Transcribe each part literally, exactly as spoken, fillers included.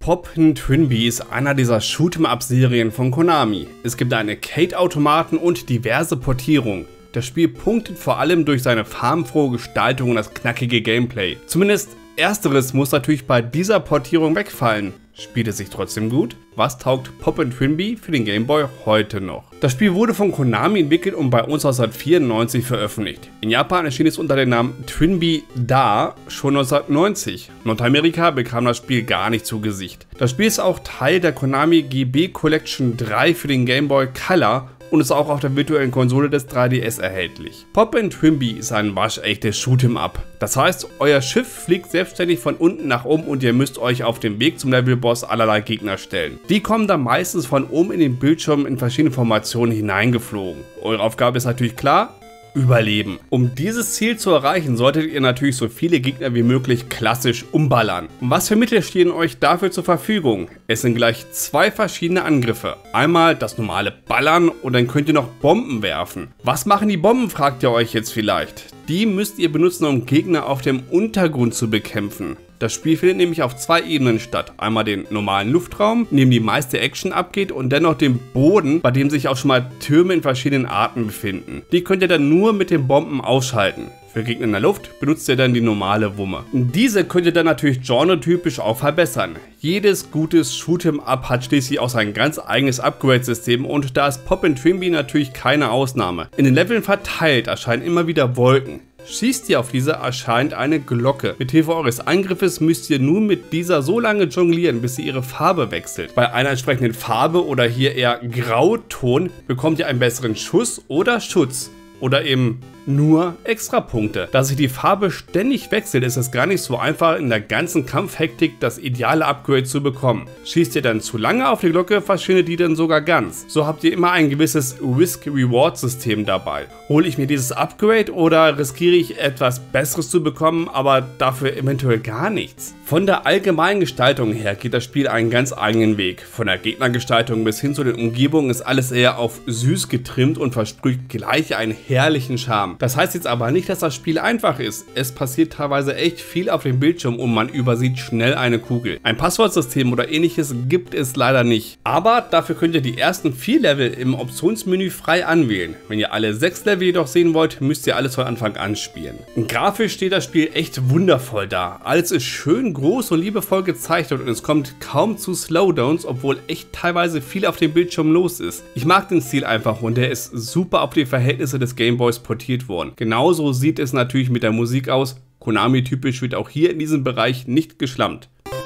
Poppin' Twinbee ist einer dieser Shoot'em-up-Serien von Konami. Es gibt einen Arcade-Automaten und diverse Portierungen. Das Spiel punktet vor allem durch seine farbenfrohe Gestaltung und das knackige Gameplay. Zumindest ersteres muss natürlich bei dieser Portierung wegfallen. Spielt es sich trotzdem gut? Was taugt Poppin' Twinbee für den Game Boy heute noch? Das Spiel wurde von Konami entwickelt und bei uns neunzehnhundertvierundneunzig veröffentlicht. In Japan erschien es unter dem Namen Twinbee Da schon neunzehnhundertneunzig. Nordamerika bekam das Spiel gar nicht zu Gesicht. Das Spiel ist auch Teil der Konami G B Collection drei für den Game Boy Color und ist auch auf der virtuellen Konsole des drei D S erhältlich. Poppin' Twinbee ist ein waschechtes Shoot'em-up. Das heißt, euer Schiff fliegt selbstständig von unten nach oben und ihr müsst euch auf dem Weg zum Levelboss allerlei Gegner stellen. Die kommen dann meistens von oben in den Bildschirm in verschiedene Formationen hineingeflogen. Eure Aufgabe ist natürlich klar: Überleben. Um dieses Ziel zu erreichen, solltet ihr natürlich so viele Gegner wie möglich klassisch umballern. Was für Mittel stehen euch dafür zur Verfügung? Es sind gleich zwei verschiedene Angriffe. Einmal das normale Ballern und dann könnt ihr noch Bomben werfen. Was machen die Bomben, fragt ihr euch jetzt vielleicht. Die müsst ihr benutzen, um Gegner auf dem Untergrund zu bekämpfen. Das Spiel findet nämlich auf zwei Ebenen statt. Einmal den normalen Luftraum, in dem die meiste Action abgeht, und dennoch den Boden, bei dem sich auch schon mal Türme in verschiedenen Arten befinden. Die könnt ihr dann nur mit den Bomben ausschalten. Für Gegner in der Luft benutzt ihr dann die normale Wumme. Diese könnt ihr dann natürlich genretypisch auch verbessern. Jedes gutes Shoot'em-up hat schließlich auch sein ganz eigenes Upgrade-System und da ist Poppin' Twinbee natürlich keine Ausnahme. In den Leveln verteilt erscheinen immer wieder Wolken. Schießt ihr auf diese, erscheint eine Glocke. Mithilfe eures Angriffes müsst ihr nun mit dieser so lange jonglieren, bis sie ihre Farbe wechselt. Bei einer entsprechenden Farbe oder hier eher Grauton bekommt ihr einen besseren Schuss oder Schutz. Oder eben nur Extrapunkte. Da sich die Farbe ständig wechselt, ist es gar nicht so einfach, in der ganzen Kampfhektik das ideale Upgrade zu bekommen. Schießt ihr dann zu lange auf die Glocke, verschwindet die dann sogar ganz. So habt ihr immer ein gewisses Risk-Reward-System dabei. Hole ich mir dieses Upgrade oder riskiere ich etwas Besseres zu bekommen, aber dafür eventuell gar nichts? Von der allgemeinen Gestaltung her geht das Spiel einen ganz eigenen Weg. Von der Gegnergestaltung bis hin zu den Umgebungen ist alles eher auf süß getrimmt und versprüht gleich einen herrlichen Charme. Das heißt jetzt aber nicht, dass das Spiel einfach ist. Es passiert teilweise echt viel auf dem Bildschirm und man übersieht schnell eine Kugel. Ein Passwortsystem oder ähnliches gibt es leider nicht. Aber dafür könnt ihr die ersten vier Level im Optionsmenü frei anwählen. Wenn ihr alle sechs Level jedoch sehen wollt, müsst ihr alles von Anfang an spielen. Grafisch steht das Spiel echt wundervoll da. Alles ist schön groß und liebevoll gezeichnet und es kommt kaum zu Slowdowns, obwohl echt teilweise viel auf dem Bildschirm los ist. Ich mag den Stil einfach und der ist super auf die Verhältnisse des Gameboys portiert worden. Genauso sieht es natürlich mit der Musik aus. Konami-typisch wird auch hier in diesem Bereich nicht geschlampt.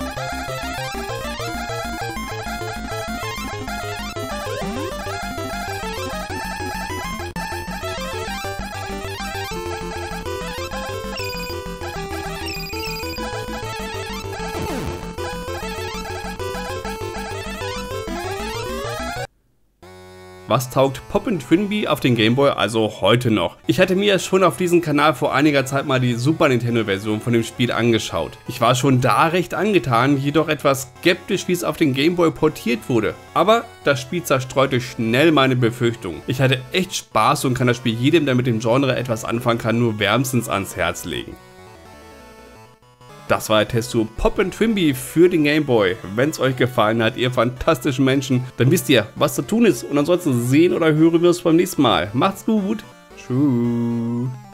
Was taugt Poppin' Twinbee auf den Game Boy also heute noch? Ich hatte mir schon auf diesem Kanal vor einiger Zeit mal die Super Nintendo Version von dem Spiel angeschaut. Ich war schon da recht angetan, jedoch etwas skeptisch, wie es auf den Game Boy portiert wurde. Aber das Spiel zerstreute schnell meine Befürchtungen. Ich hatte echt Spaß und kann das Spiel jedem, der mit dem Genre etwas anfangen kann, nur wärmstens ans Herz legen. Das war der Test zu Poppin' Twinbee für den Game Boy. Wenn es euch gefallen hat, ihr fantastischen Menschen, dann wisst ihr, was zu tun ist. Und ansonsten sehen oder hören wir uns beim nächsten Mal. Macht's gut. Tschüss.